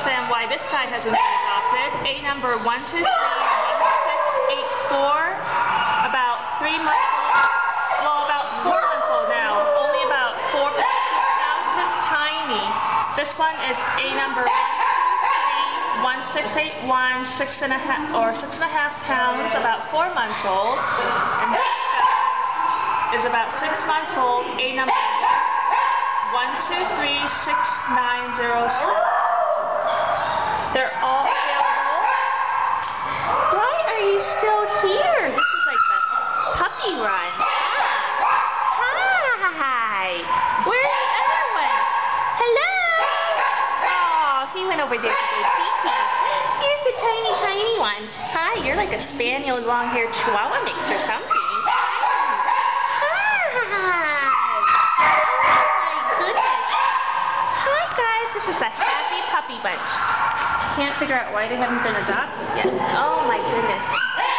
understand why this guy hasn't been adopted. A number 1231684, about 3 months old. Well, about 4 months old now. Only about 4 pounds. He's tiny. This one is A number 1231681, 6.5 pounds, about 4 months old. And this guy is about 6 months old. A number 1236906. They're all available. Why are you still here? This is like the puppy run. Hi. Where's the other one? Hello. Oh, he went over there to go pee-pee. Here's the tiny, tiny one. Hi, you're like a spaniel long-haired Chihuahua mix or something. This is a happy puppy bunch. Can't figure out why they haven't been adopted yet. Oh my goodness.